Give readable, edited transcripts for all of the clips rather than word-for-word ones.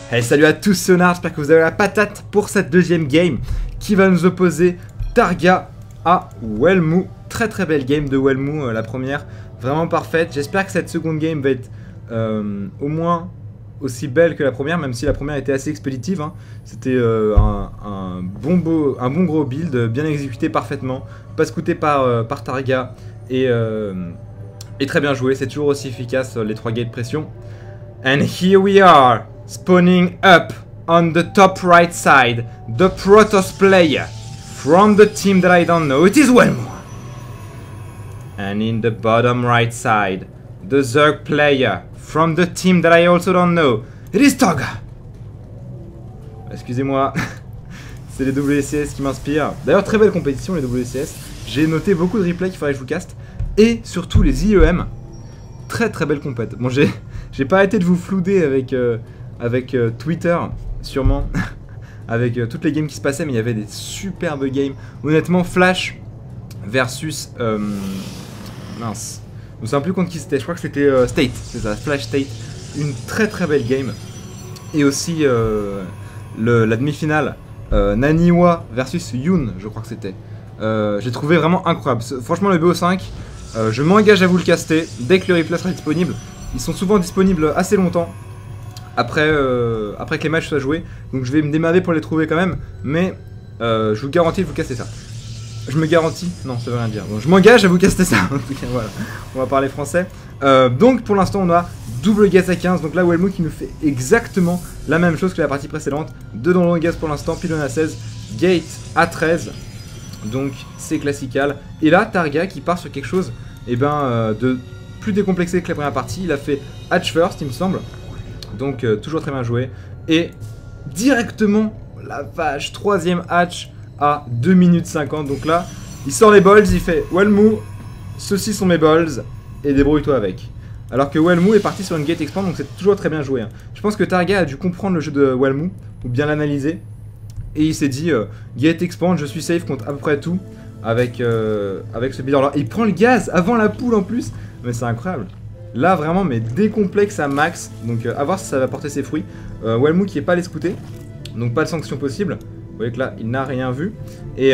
Hey, salut à tous, c'est Onard, j'espère que vous avez la patate pour cette deuxième game qui va nous opposer Targa à Welmu. Très très belle game de Welmu, la première, vraiment parfaite. J'espère que cette seconde game va être au moins aussi belle que la première, même si la première était assez expéditive. Hein. C'était un bon gros build, bien exécuté parfaitement, pas scouté par Targa et très bien joué. C'est toujours aussi efficace les 3 gates pression. And here we are, spawning up on the top right side, the Protoss player from the team that I don't know, it is Welmu. And in the bottom right side, the Zerg player from the team that I also don't know, it is Targa. Excusez-moi, c'est les WCS qui m'inspirent. D'ailleurs, très belle compétition les WCS. J'ai noté beaucoup de replays qu'il faudrait que je vous caste. Et surtout les IEM. Très très belle compète. Bon, j'ai pas arrêté de vous flouder avec Twitter, sûrement, avec toutes les games qui se passaient, mais il y avait des superbes games. Honnêtement, Flash versus... mince. Je me souviens plus contre qui c'était, je crois que c'était State, c'est ça, Flash State. Une très très belle game. Et aussi la demi-finale, Naniwa versus Yoon, je crois que c'était. J'ai trouvé vraiment incroyable. Franchement, le BO5, je m'engage à vous le caster dès que le replay sera disponible. Ils sont souvent disponibles assez longtemps après que les matchs soient joués. Donc je vais me démerder pour les trouver quand même. Mais je vous garantis de vous caster ça. Je me garantis? Non, ça veut rien dire. Bon, je m'engage à vous caster ça. En tout cas, voilà. On va parler français. Donc pour l'instant, on a double gaz à 15. Donc là, Welmu qui nous fait exactement la même chose que la partie précédente. 2 dans le gaz pour l'instant, pylône à 16, gate à 13. Donc c'est classical. Et là, Targa qui part sur quelque chose de plus décomplexé que la première partie. Il a fait hatch first, il me semble. Donc toujours très bien joué. Et directement, la vache, 3ème hatch à 2 minutes 50. Donc là, il sort les balls, il fait Welmu, ceux-ci sont mes balls, et débrouille-toi avec. Alors que Welmu est parti sur une gate expand, donc c'est toujours très bien joué. Hein. Je pense que Targa a dû comprendre le jeu de Welmu, ou bien l'analyser. Et il s'est dit, gate expand, je suis safe contre à peu près tout, avec ce builder là. Il prend le gaz avant la poule en plus, mais c'est incroyable. Là vraiment, mais décomplexe à max, donc à voir si ça va porter ses fruits. Welmu qui est pas allé scouter, donc pas de sanction possible. Vous voyez que là, il n'a rien vu. Et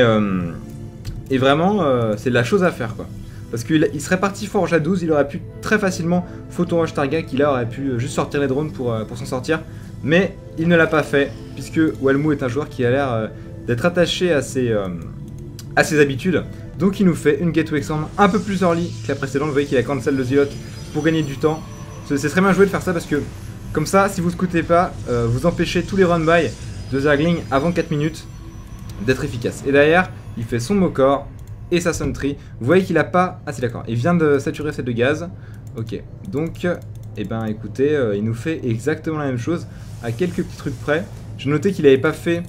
vraiment, c'est la chose à faire, quoi. Parce qu'il serait parti forge à 12, il aurait pu très facilement photo rush Targa, qui là aurait pu juste sortir les drones pour s'en sortir. Mais il ne l'a pas fait, puisque Welmu est un joueur qui a l'air d'être attaché à ses habitudes. Donc il nous fait une gateway extend un peu plus early que la précédente. Vous voyez qu'il a cancel le Zilot pour gagner du temps. C'est très bien joué de faire ça, parce que comme ça, si vous scoutez pas, vous empêchez tous les run-by de Zergling avant 4 minutes d'être efficace. Et derrière, il fait son Mokor et sa Sentry. Vous voyez qu'il a pas... Ah c'est d'accord, il vient de saturer cette de gaz. Ok, donc, écoutez, il nous fait exactement la même chose, à quelques petits trucs près. J'ai noté qu'il n'avait pas fait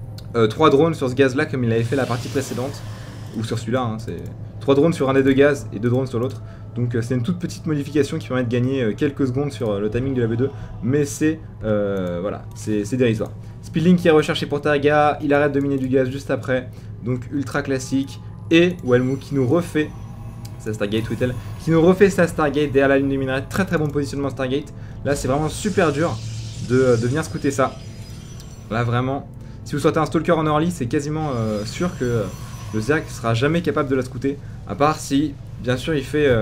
3 drones sur ce gaz là comme il avait fait la partie précédente. Ou sur celui-là, hein, c'est 3 drones sur un des 2 gaz et 2 drones sur l'autre. Donc c'est une toute petite modification qui permet de gagner quelques secondes sur le timing de la V2. Mais c'est voilà, c'est dérisoire. Speedlink qui est recherché pour Targa, il arrête de miner du gaz juste après. Donc ultra classique. Et Welmu qui nous refait sa Stargate, Whittle, qui nous refait sa Stargate derrière la ligne de minerai. Très très bon positionnement Stargate. Là c'est vraiment super dur de venir scouter ça. Là vraiment, si vous sortez un Stalker en early, c'est quasiment sûr que le Zerg sera jamais capable de la scouter. À part si, bien sûr, il fait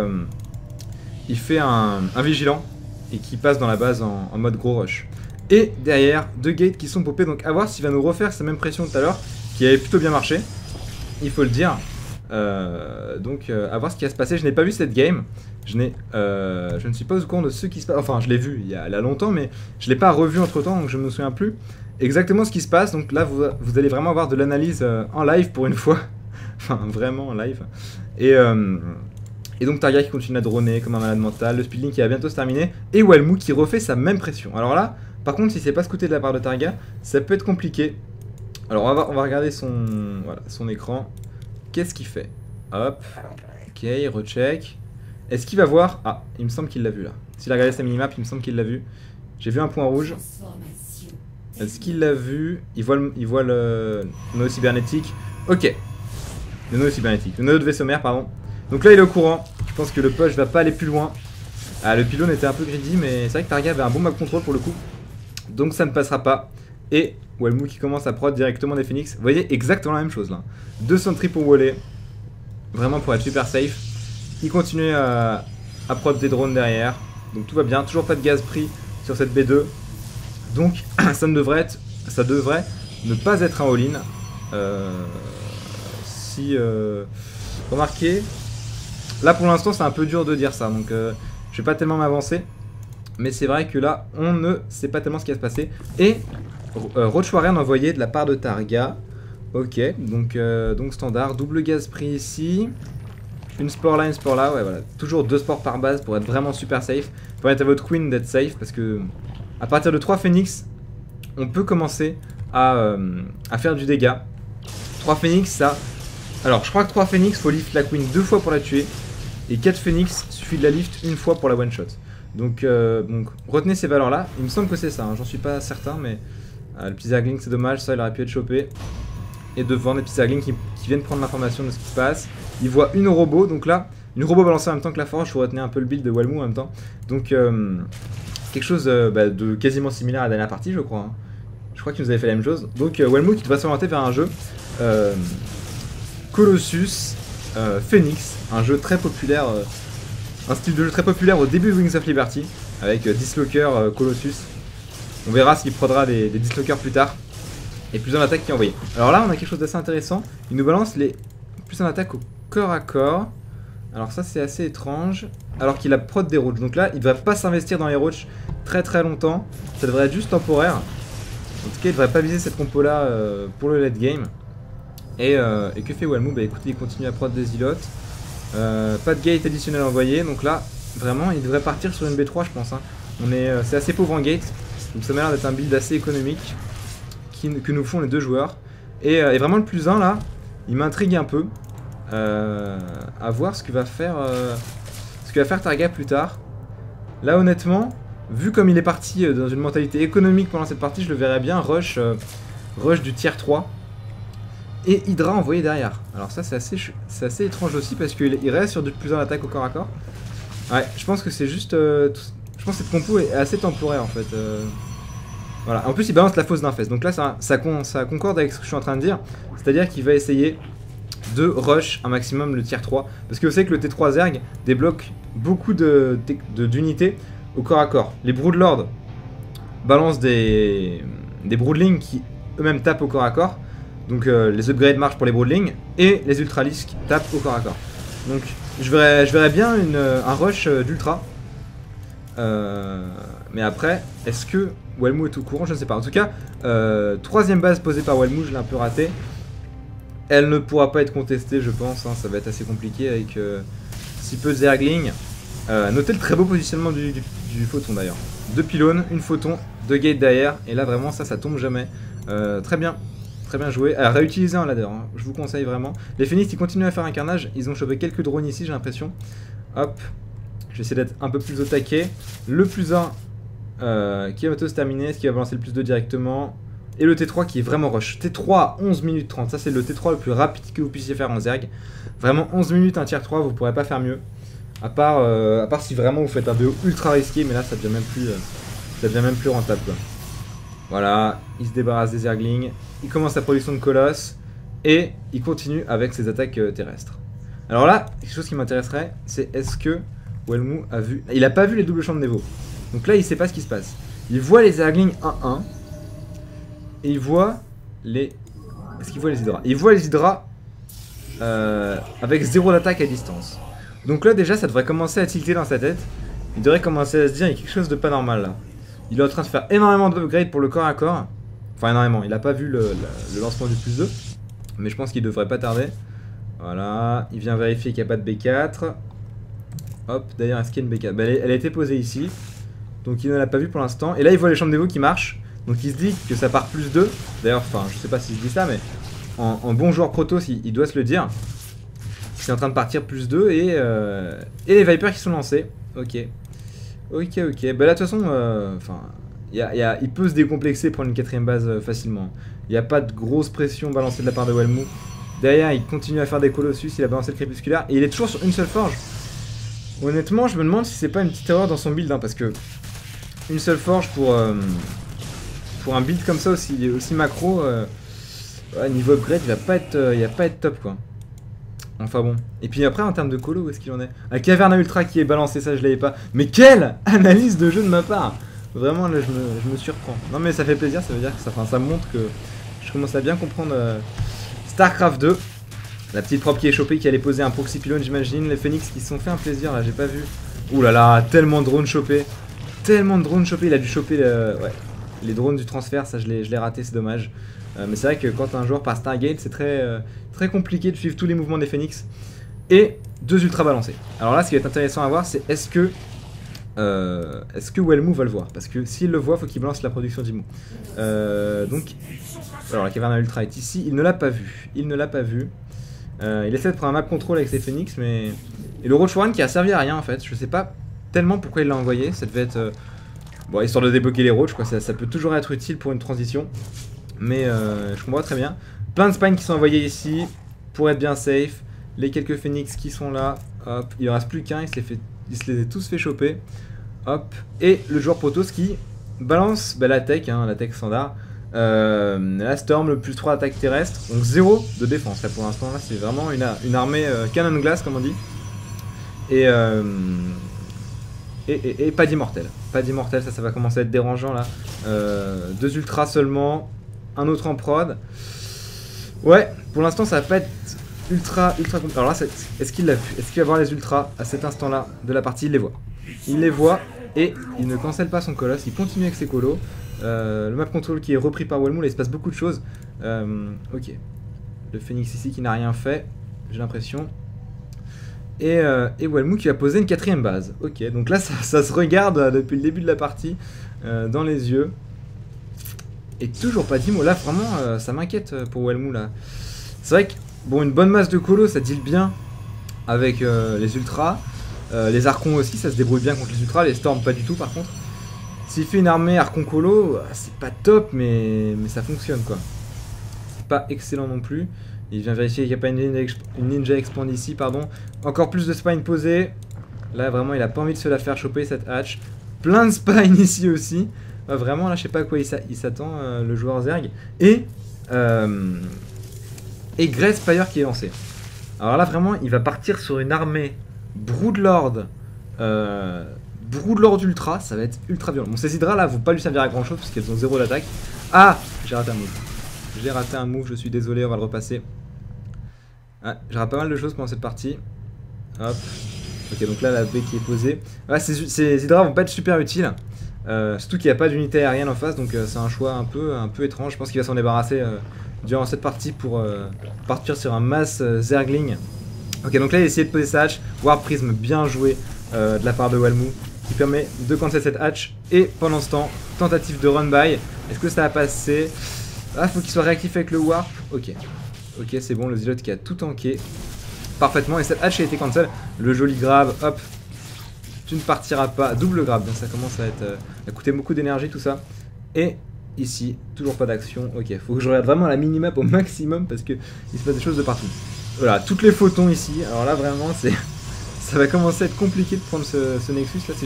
un vigilant et qui passe dans la base en mode gros rush. Et derrière, 2 gates qui sont popés. Donc à voir s'il va nous refaire sa même pression tout à l'heure, qui avait plutôt bien marché. Il faut le dire. Donc à voir ce qui va se passer. Je n'ai pas vu cette game. Je ne suis pas au courant de ce qui se passe. Enfin, je l'ai vu il y a longtemps, mais je ne l'ai pas revu entre temps, donc je ne me souviens plus exactement ce qui se passe. Donc là, vous allez vraiment avoir de l'analyse en live pour une fois. Enfin, vraiment en live. Et donc Targa qui continue à droner comme un malade mental. Le speedlink qui va bientôt se terminer. Et Welmu qui refait sa même pression. Alors là, par contre, si c'est pas scouté de la part de Targa, ça peut être compliqué. Alors on va regarder son écran. Qu'est-ce qu'il fait? Hop. Ok, recheck. Est-ce qu'il va voir? Ah, il me semble qu'il l'a vu là. S'il a regardé sa minimap, il me semble qu'il l'a vu. J'ai vu un point rouge. Est-ce qu'il l'a vu? Il voit le noyau cybernétique. Ok. Le noyau cybernétique. Le noyau de vaisseau mère, pardon. Donc là, il est au courant. Je pense que le push va pas aller plus loin. Ah, le pylône était un peu greedy, mais c'est vrai que Targa avait un bon map control pour le coup. Donc ça ne passera pas. Et Walmu qui commence à prod directement des Phoenix. Vous voyez exactement la même chose là. 2 sentries pour Wallé. Vraiment pour être super safe. Il continue à prod des drones derrière. Donc tout va bien. Toujours pas de gaz pris sur cette B2. Donc ça devrait ne pas être un all-in. Remarquez, là pour l'instant c'est un peu dur de dire ça. Donc je vais pas tellement m'avancer. Mais c'est vrai que là on ne sait pas tellement ce qui va se passer. Et Roach Warren envoyé de la part de Targa. Ok, donc standard. Double gaz pris ici. Une sport là, une sport là. Ouais, voilà. Toujours 2 sports par base pour être vraiment super safe. Permettre à votre queen d'être safe. Parce que à partir de 3 phoenix, on peut commencer à faire du dégât. 3 phoenix, ça. Alors, je crois que 3 phoenix, faut lift la queen 2 fois pour la tuer. Et 4 phoenix, suffit de la lift 1 fois pour la one shot. Donc retenez ces valeurs là. Il me semble que c'est ça, hein. J'en suis pas certain, mais le petit zergling c'est dommage, ça il aurait pu être chopé. Et devant des petits zerglings qui viennent prendre l'information de ce qui se passe. Il voit une robot, donc là, une robot balancée en même temps que la forge. Faut retenir un peu le build de Walmu en même temps. Donc quelque chose de quasiment similaire à la dernière partie, je crois. Hein. Je crois qu'il nous avait fait la même chose. Donc Walmu qui doit s'orienter vers un jeu Colossus Phoenix, un jeu très populaire. Un style de jeu très populaire au début de Wings of Liberty, avec Dislocker, Colossus. On verra s'il prodera des Dislockers plus tard. Et plus en attaque qui est envoyé. Alors là, on a quelque chose d'assez intéressant. Il nous balance les plus en attaque au corps à corps. Alors ça, c'est assez étrange. Alors qu'il a prod des roaches. Donc là, il ne devrait pas s'investir dans les roaches très longtemps. Ça devrait être juste temporaire. En tout cas, il ne devrait pas viser cette compo-là pour le late game. Et que fait Walmu? Bah écoutez, il continue à prod des îlots. Pas de gate additionnel envoyé, donc là vraiment il devrait partir sur une B3 je pense. Hein. C'est assez pauvre en gate, donc ça m'a l'air d'être un build assez économique que nous font les deux joueurs. Et vraiment le plus 1 là, il m'intrigue un peu à voir ce que va faire Targa plus tard. Là honnêtement, vu comme il est parti dans une mentalité économique pendant cette partie, je le verrais bien rush du tier 3. Et Hydra envoyé derrière. Alors ça c'est assez étrange aussi parce qu'il reste sur du plus en attaque au corps à corps. Ouais, je pense que c'est juste... je pense que cette compo est assez temporaire en fait. Voilà. En plus il balance la fausse d'infest. Donc là ça concorde avec ce que je suis en train de dire. C'est-à-dire qu'il va essayer de rush un maximum le tier 3. Parce que vous savez que le T3 Zerg débloque beaucoup d'unités au corps à corps. Les Broodlords balancent des Broodlings qui eux-mêmes tapent au corps à corps. Donc les upgrades marchent pour les Broodlings et les Ultralisks tapent au corps à corps. Donc je verrais bien un rush d'Ultra. Mais après, est-ce que Walmu est au courant? Je ne sais pas. En tout cas, 3ème base posée par Walmu, je l'ai un peu raté. Elle ne pourra pas être contestée, je pense. Hein. Ça va être assez compliqué avec si peu de Zergling. Notez le très beau positionnement du photon d'ailleurs. 2 pylônes, une photon, 2 gates derrière. Et là vraiment ça tombe jamais. Très bien. Très bien joué. À réutiliser un ladder, hein. Je vous conseille vraiment. Les Phoenix ils continuent à faire un carnage. Ils ont chopé quelques drones ici, j'ai l'impression. Hop. Je vais essayer d'être un peu plus au taquet. Le plus 1 qui va se terminer, ce qui va balancer le plus 2 directement. Et le T3 qui est vraiment rush. T3 à 11 minutes 30. Ça c'est le T3 le plus rapide que vous puissiez faire en Zerg. Vraiment 11 minutes un tier 3, vous pourrez pas faire mieux. À part si vraiment vous faites un BO ultra risqué, mais là ça devient même plus rentable quoi. Voilà, il se débarrasse des Zerglings, il commence sa production de colosse et il continue avec ses attaques terrestres. Alors là, quelque chose qui m'intéresserait, c'est est-ce que Walmu a vu... Il a pas vu les doubles champs de Nevo. Donc là, il sait pas ce qui se passe. Il voit les Zerglings 1-1 et il voit les... Est-ce qu'il voit les Hydras? Il voit les Hydras avec 0 d'attaque à distance. Donc là, déjà, ça devrait commencer à tilter dans sa tête. Il devrait commencer à se dire, il y a quelque chose de pas normal là. Il est en train de faire énormément d'upgrades pour le corps à corps. Enfin énormément, il n'a pas vu le lancement du plus 2. Mais je pense qu'il devrait pas tarder. Voilà, il vient vérifier qu'il n'y a pas de B4. Hop, d'ailleurs est-ce qu'il y a une B4? Bah, elle a été posée ici. Donc il ne l'a pas vu pour l'instant. Et là il voit les chambres d'évo qui marchent. Donc il se dit que ça part plus 2. D'ailleurs, enfin je sais pas s'il se dit ça, mais en bon joueur Protoss il doit se le dire. C'est en train de partir plus 2 et les Vipers qui sont lancés. Ok. Ok. Bah là de toute façon, il peut se décomplexer et prendre une 4ème base facilement. Il n'y a pas de grosse pression balancée de la part de Walmu. Derrière, il continue à faire des Colossus, il a balancé le crépusculaire et il est toujours sur une seule forge. Honnêtement, je me demande si c'est pas une petite erreur dans son build, hein, parce que une seule forge pour pour un build comme ça aussi macro, ouais, niveau upgrade, il va pas être top quoi. Enfin bon. Et puis après, en termes de colo, où est-ce qu'il en est? Un Caverna Ultra qui est balancé, ça je l'avais pas. Mais quelle analyse de jeu de ma part! Vraiment, là, je me surprends. Non, mais ça fait plaisir, ça veut dire que ça me montre que je commence à bien comprendre StarCraft 2. La petite prop qui est chopée, qui allait poser un proxy pylon, j'imagine. Les Phoenix qui se sont fait un plaisir, là, j'ai pas vu. Ouh là là, tellement de drones chopés. Tellement de drones chopés, il a dû choper ouais, les drones du transfert, ça je l'ai raté, c'est dommage. Mais c'est vrai que quand un joueur par Stargate, c'est très compliqué de suivre tous les mouvements des Phoenix. Et 2 ultra balancés. Alors là, ce qui va être intéressant à voir, c'est est-ce que Wellmou va le voir? Parce que s'il le voit, il faut qu'il balance la production d'Imo. Donc, alors la Caverna Ultra est ici, il ne l'a pas vu. Il ne l'a pas vu. Il essaie de prendre un map control avec ses Phoenix, mais... Et le Roach Warren qui a servi à rien en fait, je sais pas tellement pourquoi il l'a envoyé, ça devait être... Bon, histoire de débloquer les Roach, quoi, ça peut toujours être utile pour une transition. Mais je comprends très bien. Plein de spines qui sont envoyés ici, pour être bien safe. Les quelques Phoenix qui sont là, hop, il en reste plus qu'un, il se les a tous fait choper. Hop, et le joueur Protoss qui balance la tech, hein, la tech standard. La Storm, le plus 3 attaque terrestre, donc 0 de défense là pour l'instant. Là c'est vraiment une armée canon glace comme on dit. Et pas d'immortel. Pas d'immortel, ça va commencer à être dérangeant là. 2 ultras seulement, un autre en prod. Ouais, pour l'instant ça va pas être ultra compliqué. Alors là, est-ce qu'il l'a vu? Est-ce qu'il va voir les ultras à cet instant là de la partie? Il les voit. Il les voit et il ne cancelle pas son colosse, il continue avec ses colos. Le map control qui est repris par Wellmou, là il se passe beaucoup de choses. Ok. Le Phoenix ici qui n'a rien fait, j'ai l'impression. Et Wellmou qui va poser une 4ème base. Ok, donc là ça se regarde depuis le début de la partie dans les yeux. Et toujours pas d'Imo. Là vraiment ça m'inquiète pour Wellmou là. C'est vrai que bon, une bonne masse de colo ça deal bien avec les ultras. Les archons aussi ça se débrouille bien contre les ultras. Les storms pas du tout par contre. S'il fait une armée Archon Colo, c'est pas top, mais ça fonctionne quoi. C'est pas excellent non plus. Il vient vérifier qu'il n'y a pas une ninja expand ici, pardon. Encore plus de spine posées. Là vraiment il a pas envie de se la faire choper cette hatch. Plein de spine ici aussi. Vraiment là je sais pas à quoi il s'attend le joueur Zerg. Et Grey Spire qui est lancé. Alors là vraiment il va partir sur une armée Broodlord. Broodlord Ultra, ça va être ultra violent. Bon, ces hydras là vont pas lui servir à grand chose parce qu'elles ont 0 d'attaque. Ah, j'ai raté un move. J'ai raté un move, je suis désolé, on va le repasser. Ah, j'ai raté pas mal de choses pendant cette partie. Hop. Ok, donc là la baie qui est posée. Ouais, ces hydras vont pas être super utiles. Surtout qu'il n'y a pas d'unité aérienne en face, donc c'est un choix un peu étrange. Je pense qu'il va s'en débarrasser durant cette partie pour partir sur un mass Zergling. Ok, donc là il a essayé de poser sa hatch. Warp Prism bien joué de la part de Wellmou, qui permet de cancel cette hatch. Et pendant ce temps, tentative de run by. Est-ce que ça va passer? Ah, faut qu'il soit réactif avec le warp. Ok. Ok, c'est bon, le Zilot qui a tout tanké parfaitement. Et cette hatch a été cancel. Le joli grab, hop. Tu ne partiras pas. Double grab, donc ça commence à coûter beaucoup d'énergie tout ça. Et ici, toujours pas d'action. Ok, faut que je regarde vraiment la minimap au maximum parce que il se passe des choses de partout. Voilà, toutes les photons ici. Alors là, vraiment, ça va commencer à être compliqué de prendre ce Nexus là si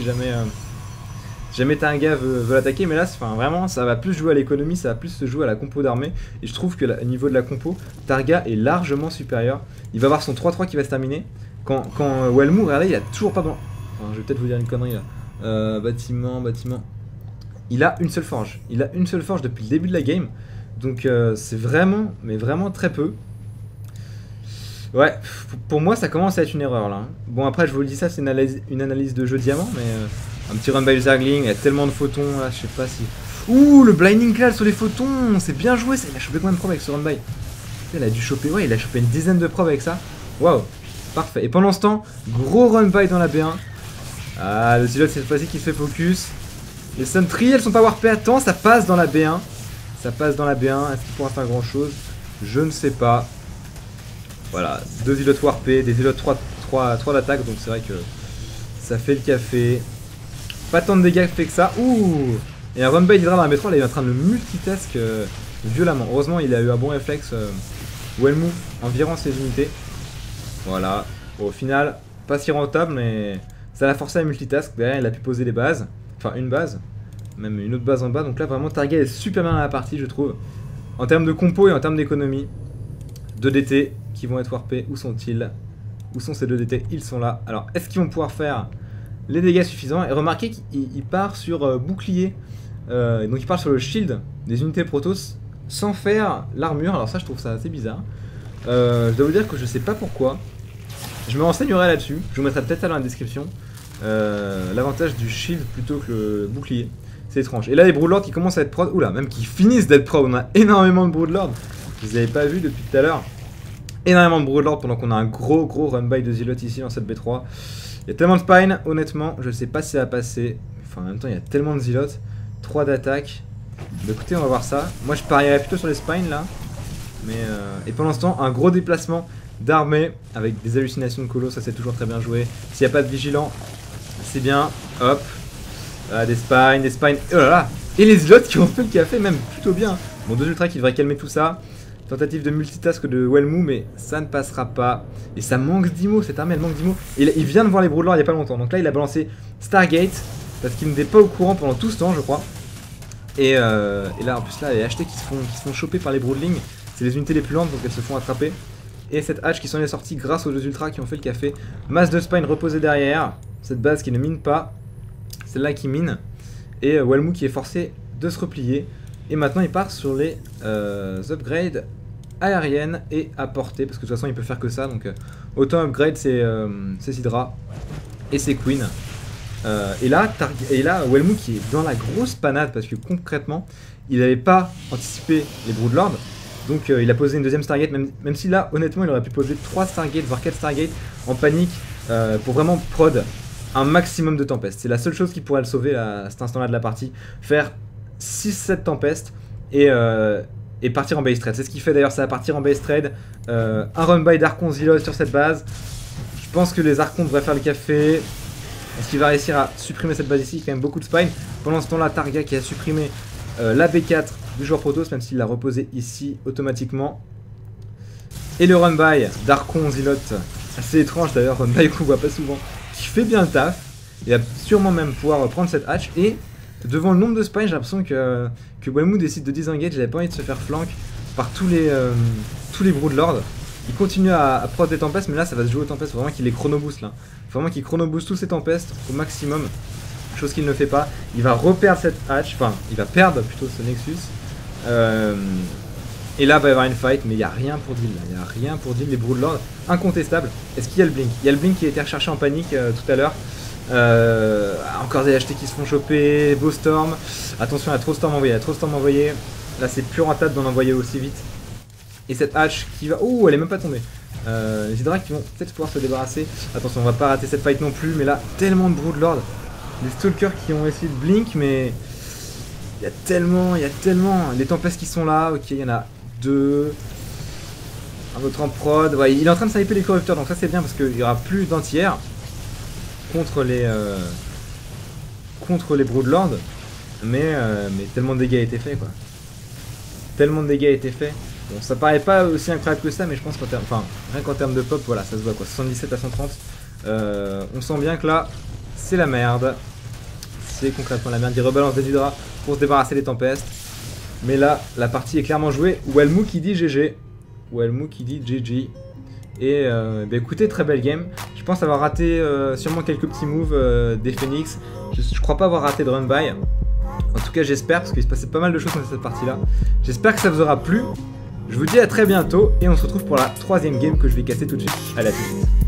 jamais t'as un gars veut l'attaquer. Mais là, vraiment, ça va plus jouer à l'économie, ça va plus se jouer à la compo d'armée. Et je trouve que au niveau de la compo, Targa est largement supérieur. Il va avoir son 3-3 qui va se terminer. Quand Wellmou, regardez, il a toujours pas bon. Enfin, je vais peut-être vous dire une connerie là. Bâtiment. Il a une seule forge. Il a une seule forge depuis le début de la game. Donc c'est vraiment, mais vraiment très peu. Ouais, pour moi ça commence à être une erreur là. Bon après je vous le dis ça, c'est une analyse de jeu diamant, mais un petit run by Zergling, il y a tellement de photons là, je sais pas si... Ouh, le Blinding Clad sur les photons, c'est bien joué ça, il a chopé combien de probes avec ce run by? Il a dû choper, ouais, il a chopé une dizaine de probes avec ça. Waouh, parfait. Et pendant ce temps, gros run by dans la B1. Ah, le Zilot cette fois-ci qui se fait focus. Les Sentry, elles sont pas warpées à temps, ça passe dans la B1. Ça passe dans la B1, est-ce qu'il pourra faire grand chose? Je ne sais pas. Voilà, 2 Zilots warpés, des Zilots 3 d'attaque, donc c'est vrai que ça fait le café. Pas tant de dégâts fait que ça. Ouh! Et un run by d'Hydra dans la B3, là, il est en train de le multitask violemment. Heureusement, il a eu un bon réflexe. Wellmou en virant ses unités. Voilà. Bon, au final, pas si rentable, mais ça l'a forcé à multitask. Derrière, il a pu poser les bases. Enfin, une base. même une autre base en bas. Donc là vraiment Targa est super bien dans la partie je trouve. En termes de compo et en termes d'économie. 2 DT qui vont être warpés, où sont-ils? Où sont ces 2 DT? Ils sont là. Alors est-ce qu'ils vont pouvoir faire les dégâts suffisants? Et remarquez qu'il part sur bouclier, donc il part sur le shield des unités Protoss sans faire l'armure. Alors ça je trouve ça assez bizarre. Je dois vous dire que je sais pas pourquoi. Je me renseignerai là-dessus, je vous mettrai peut-être ça dans la description. L'avantage du shield plutôt que le bouclier. C'est étrange. Et là les Broodlords qui commencent à être prod, oula, même qui finissent d'être prod. On a énormément de Broodlords. Je les avais pas vus depuis tout à l'heure. Énormément de Broodlords pendant qu'on a un gros run by de Zealot ici dans cette B3. Il y a tellement de Spine, honnêtement, je sais pas si ça va passer. Enfin en même temps il y a tellement de Zealot. 3 d'attaque. Bah, écoutez on va voir ça. Moi je parierais plutôt sur les Spines là. Mais et pendant ce temps un gros déplacement d'armée avec des hallucinations de colo, ça c'est toujours très bien joué. S'il n'y a pas de vigilant, c'est bien. Hop. Des spines. Oh là là. Et les Zealots qui ont fait le café même plutôt bien. Bon 2 ultras qui devraient calmer tout ça. Tentative de multitask de Wellmoo, mais ça ne passera pas. Et ça manque d'IMO, cette armée elle manque d'IMO. Et il vient de voir les Broodlords il n'y a pas longtemps. Donc là il a balancé Stargate. Parce qu'il n'était pas au courant pendant tout ce temps je crois. Et là en plus là les HT qui se font choper par les Broodlings. C'est les unités les plus lentes donc elles se font attraper. Et cette hatch qui s'en est sortie grâce aux 2 ultras qui ont fait le café. Masse de spine reposée derrière. Cette base qui ne mine pas. Celle-là qui mine. Et Wellmoo qui est forcé de se replier. Et maintenant il part sur les upgrades aériennes et à portée. Parce que de toute façon il peut faire que ça. Donc autant upgrade ses Hydra et ses Queen. Et là Wellmoo qui est dans la grosse panade. Parce que concrètement il n'avait pas anticipé les Broodlords. Donc il a posé une deuxième Stargate, même si là honnêtement il aurait pu poser 3 Stargates, voire 4 Stargates en panique pour vraiment prod un maximum de tempêtes. C'est la seule chose qui pourrait le sauver à cet instant là de la partie. Faire 6-7 tempêtes et partir en base trade. C'est ce qu'il fait d'ailleurs, ça va partir en base trade. Un run by d'Archon Zealot sur cette base. Je pense que les Archons devraient faire le café. Est-ce qu'il va réussir à supprimer cette base ici? Il y a quand même beaucoup de spine. Pendant ce temps là Targa qui a supprimé la B4 du joueur Protoss, même s'il l'a reposé ici automatiquement. Et le run by d'Archon Zealot, assez étrange d'ailleurs, run by qu'on voit pas souvent, qui fait bien le taf. Il va sûrement même pouvoir prendre cette hatch. Et devant le nombre de spines, j'ai l'impression que Wellmoo décide de disengage. J'avais pas envie de se faire flank par tous les Broodlords. Il continue à prod des tempêtes, mais là ça va se jouer aux tempêtes. Faut vraiment qu'il les chronoboost là. Faut vraiment qu'il chronoboost tous ces tempêtes au maximum. Chose qu'il ne fait pas. Il va reperdre cette hatch, enfin il va perdre plutôt ce Nexus. Et là il va y avoir une fight, mais il n'y a rien pour deal. Il n'y a rien pour deal. Les Broodlords incontestables. Est-ce qu'il y a le blink? Il y a le blink qui a été recherché en panique tout à l'heure. Encore des HT qui se font choper. Beau Storm. Attention, il y a trop de Storm envoyé. Il y a trop de Storm envoyé. Là c'est plus rentable d'en envoyer aussi vite. Et cette hatch qui va... Oh, elle est même pas tombée. Les Hydra qui vont peut-être pouvoir se débarrasser. Attention, on va pas rater cette fight non plus. Mais là, tellement de Broodlords. Des Stalkers qui ont essayé de blink, mais il y a tellement, les tempêtes qui sont là. Ok, il y en a 2. Un autre en prod. Ouais, il est en train de sniper les corrupteurs, donc ça c'est bien parce qu'il y aura plus d'anti-air contre les Broodlords. Mais tellement de dégâts a été fait quoi. Tellement de dégâts a été fait. Bon, ça paraît pas aussi incroyable que ça, mais je pense qu'en termes, enfin, rien qu'en termes de pop, voilà, ça se voit quoi. 77 à 130. On sent bien que là. C'est la merde. C'est concrètement la merde. Il rebalance des Hydra pour se débarrasser des tempêtes. Mais là, la partie est clairement jouée. Wellmoo qui dit GG. Wellmoo qui dit GG. Et bah écoutez, très belle game. Je pense avoir raté sûrement quelques petits moves des Phoenix. Je crois pas avoir raté de run by. En tout cas, j'espère, parce qu'il se passait pas mal de choses dans cette partie-là. J'espère que ça vous aura plu. Je vous dis à très bientôt. Et on se retrouve pour la 3e game que je vais casser tout de suite. À la suite.